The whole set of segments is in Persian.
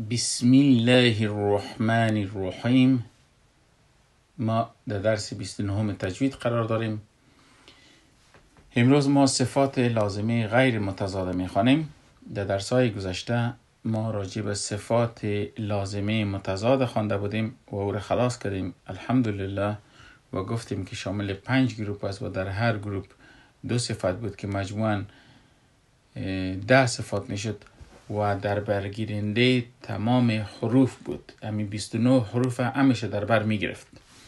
بسم الله الرحمن الرحیم. ما در درس 29 تجوید قرار داریم. امروز ما صفات لازمه غیر متضاد میخوانیم. در درس‌های گذشته ما راجع به صفات لازمه متضاد خوانده بودیم و او را خلاص کردیم الحمدلله و گفتیم که شامل 5 گروه است و در هر گروه 2 صفت بود که مجموعاً 10 صفات میشد و در برگیرنده تمام حروف بود. همین 29 حروف همیشه در بر میگرفت.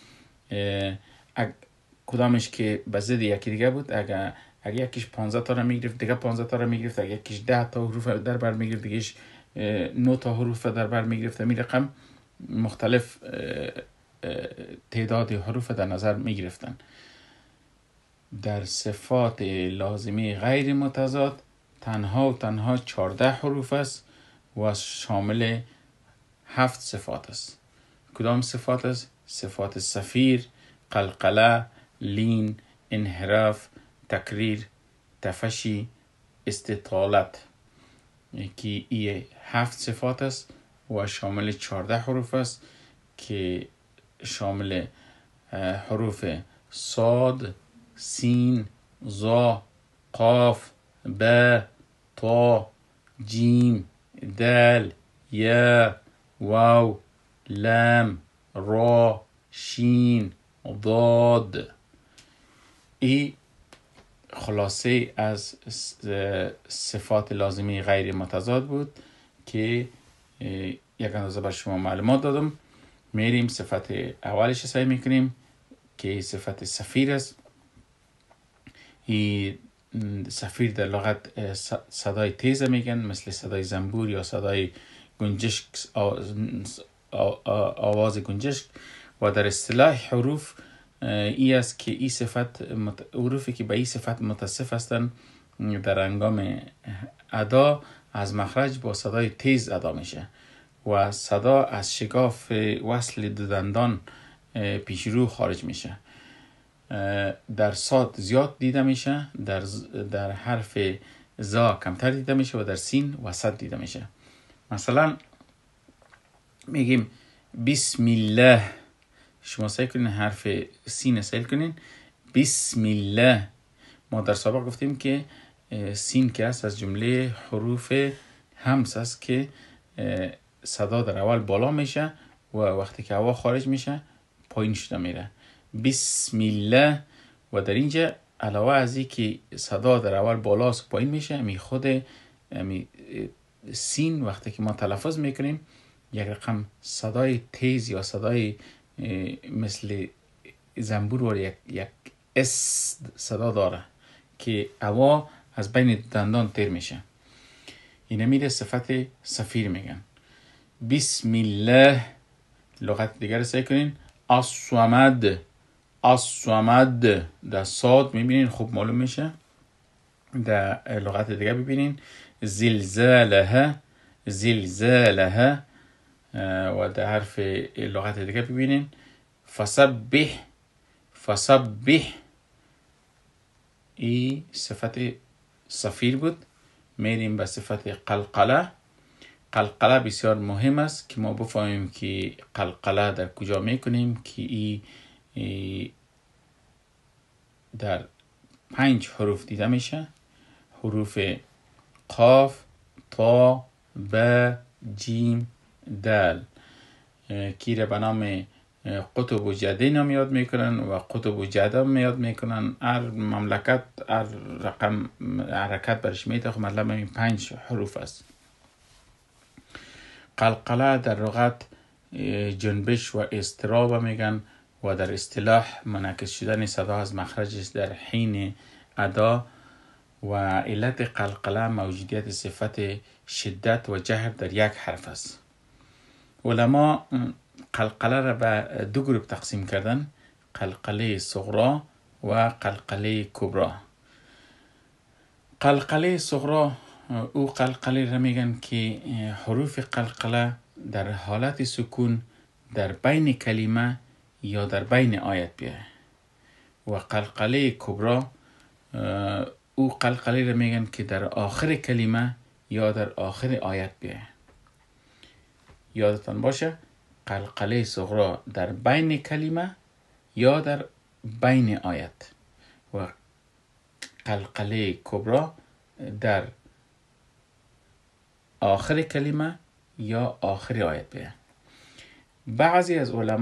کدامش که به ضد یکی دیگه بود، اگر یکیش 15 تا را میگرفت دیگه 15 تا را میگرفت، اگر یکیش 10 تا حروف در بر میگرفت دیگهش 9 تا حروف در بر میگرفت. همین رقم مختلف تعداد حروف در نظر میگرفتن. در صفات لازمه غیر متضاد تنها 14 حروف است و شامل 7 صفات است. کدام صفات است؟ صفات صفیر، قلقله، لین، انحراف، تکریر، تفشی، استطالت، که این 7 صفات است و شامل 14 حروف است که شامل حروف صاد، سین، ظا، قاف، با، تا، جیم، دال، یا، واو، لام، را، شین، ضاد. این خلاصه از صفات لازمه غیر متضاد بود که یک اندازه بر شما معلومات دادم. میریم صفت اولش سعی میکنیم که صفت صفیر است. این صفیر در لغت صدای تیز میگن، مثل صدای زنبور یا صدای گنجشک، آواز گنجشک. و در اصطلاح حروف ای است که این صفت حروفی که به این صفت متصف هستند در انگام ادا از مخرج با صدای تیز ادا میشه و صدا از شکاف وصل دو دندان پیش رو خارج میشه. در صاد زیاد دیده میشه، در حرف زا کمتر دیده میشه و در سین وسط دیده میشه. مثلا میگیم بسم الله، شما سعی کنین حرف سین سعی کنین بسم الله. ما در سابق گفتیم که سین که است از جمله حروف همس است که صدا در اول بالا میشه و وقتی که هوا خارج میشه پایین شده میره. بسم الله. و در اینجا علاوه از این که صدا در اول بالاست و پایین میشه، می خود سین وقتی که ما تلفظ میکنیم یک رقم صدای تیز یا صدای مثل زنبور و یک اس صدا داره که هوا از بین دندان تیر میشه. اینه میره صفت صفیر میگن. بسم الله. لغت دیگر سعی کنین الصمد. الصمد در صاد میبینین خوب معلوم میشه. در لغت دیگر ببینین زلزاله، زلزاله. و در حرف لغت دیگر ببینین فسبح، فسبح. این صفت صفیر بود. میریم به صفت قلقله. قلقله بسیار مهم است که ما بفهمیم که قلقله در کجا میکنیم، که ای در 5 حروف دیده میشه. حروف قاف، تا، با، جیم، دال که را به نام قطب و جده نام یاد میکنن و قطب و جده میاد میکنن. هر مملکت هر رقم حرکت برش میده، خب مطلب این 5 حروف است. قلقله در لغت جنبش و اضطراب میگن و در اصطلاح منعکس شدن صدا از مخرجش در حین ادا. و علت قلقله موجودیت صفت شدت و جهر در یک حرف است. علما قلقله را به 2 گروه تقسیم کردن: قلقله صغرا و قلقله کبرا. قلقله صغرا او قلقله را میگن که حروف قلقله در حالت سکون در بین کلمه یا در بین آیت بیه. و قلقله کبرا او قلقله را میگن که در آخر کلمه یا در آخر آیت بیه. یادتان باشه قلقله صغرا در بین کلمه یا در بین آیت و قلقله کبرا در آخر کلمه یا آخر آیت بیه. بعضی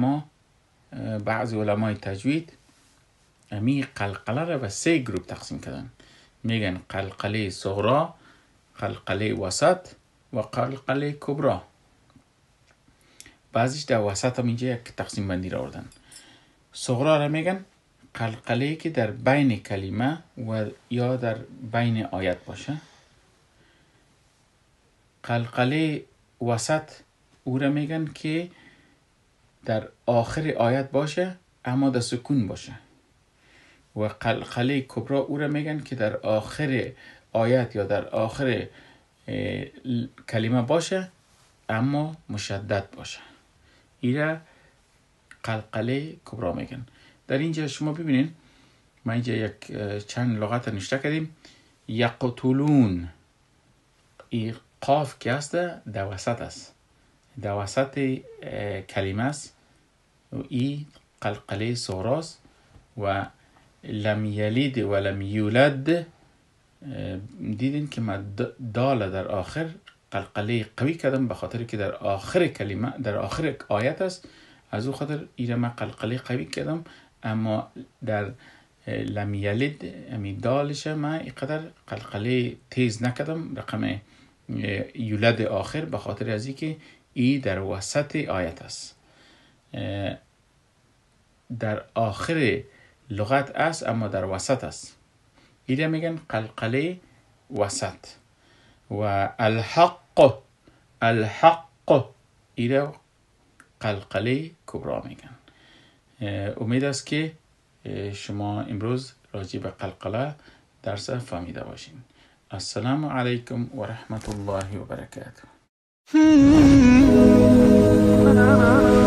علمای تجوید امی قلقله را به 3 گروه تقسیم کردن. میگن قلقله صغرا، قلقله وسط و قلقله کبرا. بعضیش در وسط هم اینجا یک تقسیم بندی را آوردن. صغرا را میگن قلقله که در بین کلمه و یا در بین آیت باشه. قلقله وسط او را میگن که در آخر آیت باشه اما در سکون باشه. و قلقله کبرا او را میگن که در آخر آیت یا در آخر کلمه باشه اما مشدد باشه. ایره قلقله کبرا میگن. در اینجا شما ببینین ما اینجا یک چند لغت نشته کردیم. یقتلون، این قاف که هست در وسط است، در وسط کلمه است و این قلقله صغراست. و لم یلید و لم یولد دیدین که من دال در آخر قلقله قوی کردم به خاطر که در آخر کلمه در آخر آیت است، از او خاطر ایره من قلقله قوی کردم. اما در لم یلد امی دالش من اینقدر قلقله تیز نکردم رقم یولد آخر به خاطر از اینکه ای در وسط آیت است، در آخر لغت است اما در وسط است. ایره میگن قلقله وسط. و الحق ایره قلقله کبرا میگن. امید است که شما امروز راجع به قلقله درس فهمیده باشین. السلام علیکم و رحمت الله و برکاته.